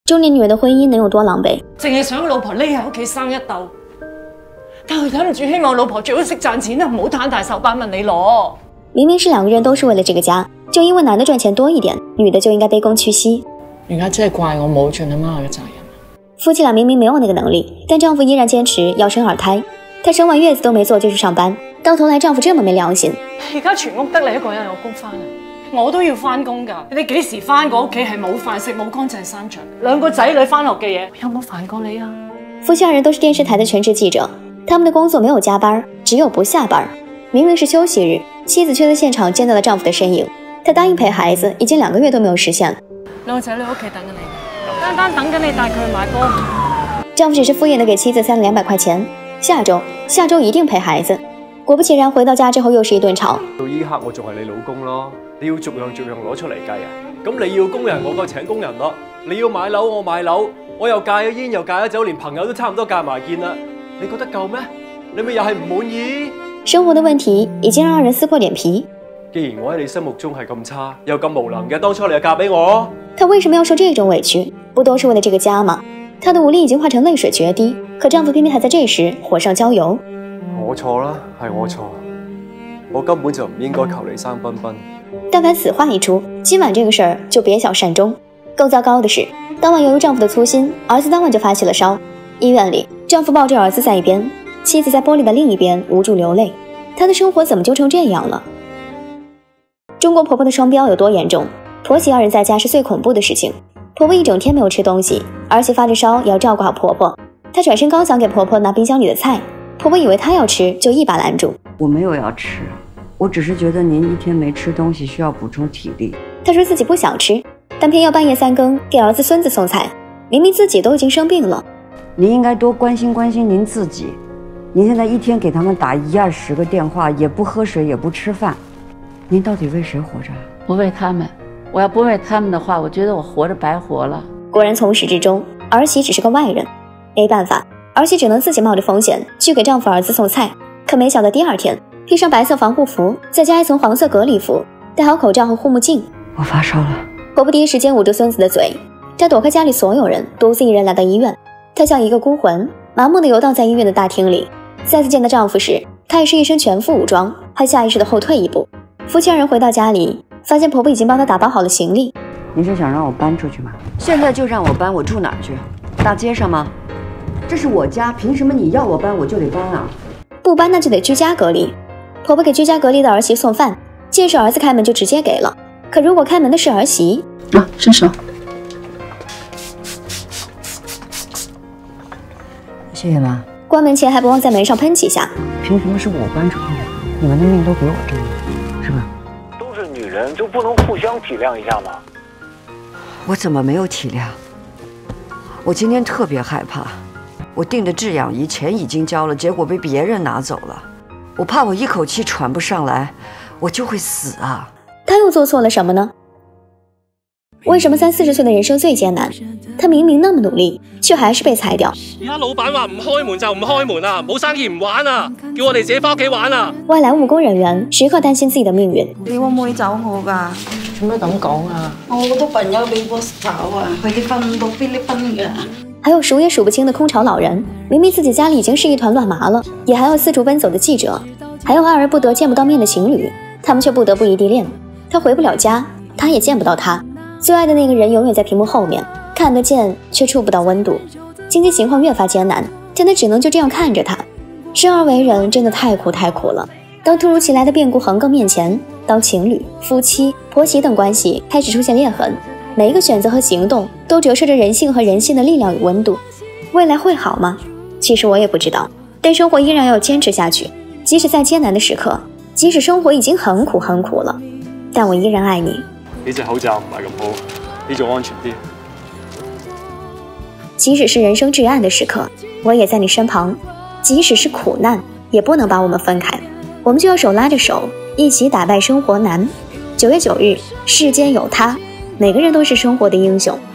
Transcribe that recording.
中年女人的婚姻能有多狼狈？ 淨係想老婆匿喺屋企生一竇，但係忍唔住希望老婆最好識賺錢啊，唔好攤大手板問你攞。 明明是2个人都是为了这个家，就因为男的赚钱多一点，女的就应该卑躬屈膝。 而家真係怪我冇盡阿媽嘅責任。 夫妻俩明明没有那个能力，但丈夫依然坚持要生2胎。她生完月子都没做就去上班，到頭來丈夫這麼沒良心。 而家全屋得你一個人有工返啊，我都要返工㗎。你哋幾時返過屋企係冇飯食冇乾淨衫着，2個仔女返學嘅嘢有冇煩過你啊？ 夫妻2人都是電視台的全職記者，他們的工作沒有加班，只有不下班。明明是休息日，妻子卻在現場見到了丈夫的身影。她答應陪孩子，已經2個月都沒有實現。 2個仔女屋企等緊你，單單等緊你帶佢去買波。 丈夫只是敷衍地給妻子塞了200塊錢，下周一定陪孩子。果不其然，回到家之後又是一頓吵。 到依刻我仲係你老公咯，你要逐樣攞出嚟計啊！咁你要工人，我夠請工人咯；你要買樓，我買樓；我又戒咗煙，又戒咗酒，連朋友都差唔多戒埋見啦。你覺得夠咩？你咪又係唔滿意？ 生活的問題已經讓2人撕破臉皮。 既然我喺你心目中係咁差，又咁無能嘅，當初你就嫁俾我。 她為什麼要受這種委屈？不都是為了這個家嗎？她的無力已經化成淚水決堤，可丈夫偏偏還在這時火上澆油。 我錯啦，係我錯，我根本就唔應該求你生彬彬。 但凡此話一出，今晚這個事兒就別想善終。更糟糕的是，當晚由於丈夫的粗心，兒子當晚就發起了燒。醫院裡，丈夫抱着兒子在一邊，妻子在玻璃的另一邊無助流淚。她的生活怎麼就成這樣了？中國婆婆的雙標有多嚴重？婆媳2人在家是最恐怖的事情。婆婆一整天沒有吃東西，兒媳發着燒也要照顧好婆婆。她轉身剛想給婆婆拿冰箱裡的菜，婆婆以為她要吃，就一把攔住。 我沒有要吃，我只是覺得您一天沒吃東西，需要補充體力。 她說自己不想吃，但偏要半夜3更給兒子孫子送菜，明明自己都已經生病了。 您應該多關心關心您自己。您現在一天給他們打10-20個電話，也不喝水，也不吃飯，您到底為誰活着？ 我為他們，我要不為他們的話，我覺得我活着白活了。 果然從始至終，兒媳只是個外人。沒辦法，兒媳只能自己冒着風險去給丈夫兒子送菜。可沒想到第2天，披上白色防護服，再加一層黃色隔離服，戴好口罩和護目鏡。 我發燒了。 婆婆第一時間捂住孫子的嘴，她躲開家裡所有人，獨自一人來到醫院。她像一個孤魂，麻木地遊蕩在醫院的大廳裡。再次見到丈夫時，她也是一身全副武裝，還下意識地後退一步。夫妻2人回到家裡，發現婆婆已經幫她打包好了行李。 你是想讓我搬出去嗎？現在就讓我搬，我住哪去？大街上嗎？這是我家，憑什麼你要我搬我就得搬啊？ 不搬那就得居家隔離。婆婆給居家隔離的兒媳送飯，見是兒子開門就直接給了。可如果開門的是兒媳， 伸手。 謝謝媽。 關門前還不忘在門上噴幾下。 憑什麼是我搬出去的？你們的命都給我爭了，是吧？ 都是女人，就不能互相體諒一下嗎？ 我怎麼沒有體諒？我今天特別害怕，我訂的製氧儀錢已經交了，結果被別人拿走了。我怕我一口氣喘不上來，我就會死啊！ 他又做錯了什麼呢？為什麼30-40歲的人生最艱難？他明明那麼努力，卻還是被裁掉。 而家老闆話唔開門就唔開門啊，冇生意唔玩啊，叫我哋自己返屋企玩啊！ 外來務工人員時刻擔心自己的命運。 你會唔會走我㗎？ 做咩咁講啊？ 我好多朋友俾 boss 炒啊，佢哋瞓到菲律賓㗎。 還有數也數不清的空巢老人，明明自己家裡已經是一團亂麻了，也還要四處奔走的記者，還有愛而不得見不到面的情侶，他們卻不得不異地戀。他回不了家，他也見不到他最愛的那個人，永遠在屏幕後面，看得見卻觸不到溫度。經濟情況越發艱難，但他只能就這樣看着他。生而為人真的太苦太苦了。當突如其來的變故橫亘面前，當情侶、夫妻、婆媳等關係開始出現裂痕，每一個選擇和行動都折射着人性和人性的力量與溫度。未來會好嗎？其實我也不知道，但生活依然要堅持下去。即使在艱難的時刻，即使生活已經很苦很苦了，但我依然愛你。 呢隻口罩唔係咁好，呢種安全啲。 即使是人生至暗的時刻，我也在你身旁。即使是苦難，也不能把我們分開。我們就要手拉着手，一起打敗生活難。9月9日，世間有他，每個人都是生活的英雄。